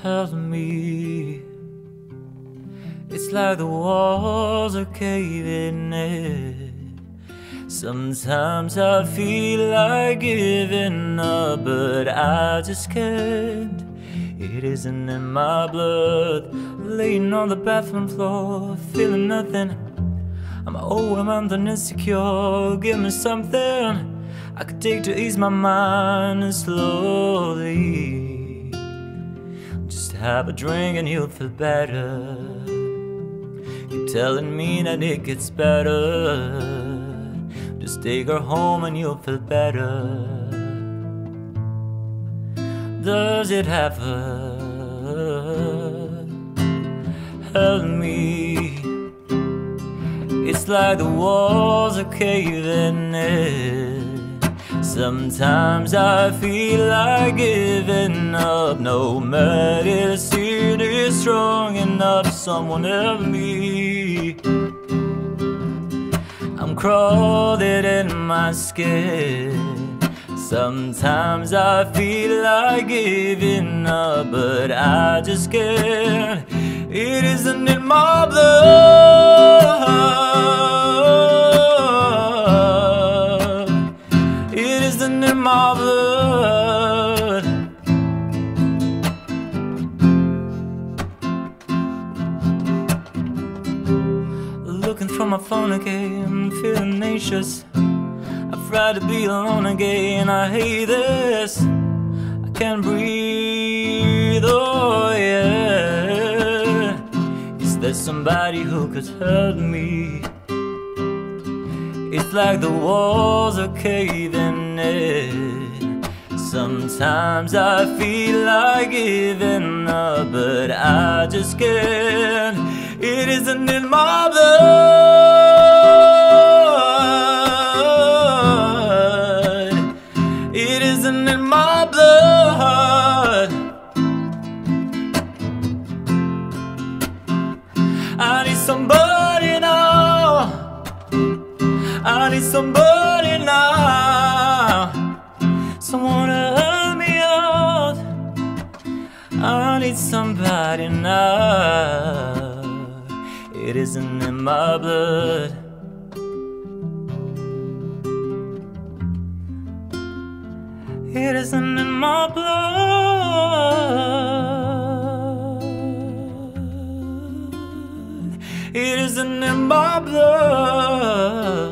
held me. It's like the walls are caving in. Sometimes I feel like giving up, but I just can't. It isn't in my blood. Laying on the bathroom floor, feeling nothing. I'm overwhelmed and insecure. Give me something I could take to ease my mind, and slowly just have a drink and you'll feel better. Keep telling me that it gets better. Just take her home and you'll feel better. Does it ever help me? It's like the walls are caving in. Sometimes I feel like giving up. No medicine is strong enough. Someone help me. I'm crawling in my skin. Sometimes I feel like giving up, but I just can't. It isn't in my blood. It isn't in my blood. Looking through my phone again, feeling anxious. Afraid to be alone again. I hate this. I can't breathe. Oh yeah. Is there somebody who could help me? It's like the walls are caving in. Sometimes I feel like giving up, but I just can't. It isn't in my blood. It isn't in my blood. I need somebody now. I need somebody now. Someone to help me out. I need somebody now. It isn't in my blood. It isn't in my blood. It isn't in my blood.